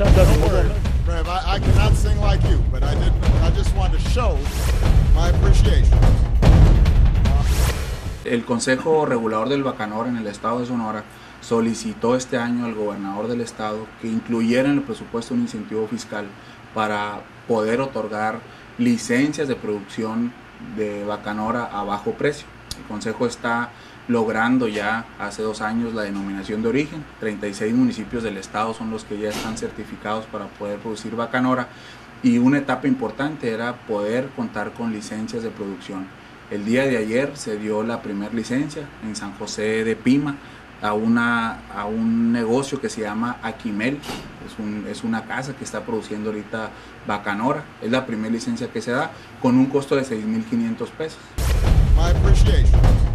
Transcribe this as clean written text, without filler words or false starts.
Rev, I cannot sing like you, but I just want to show my appreciation. El Consejo Regulador del Bacanora en el estado de Sonora solicitó este año al gobernador del estado que incluyera en el presupuesto un incentivo fiscal para poder otorgar licencias de producción de bacanora a bajo precio. El Consejo está logrando ya hace 2 años la denominación de origen. 36 municipios del estado son los que ya están certificados para poder producir bacanora, y una etapa importante era poder contar con licencias de producción. El día de ayer se dio la primera licencia en San José de Pima a un negocio que se llama Aquimel. Es una casa que está produciendo ahorita bacanora. Es la primera licencia que se da con un costo de $6,500. My appreciation.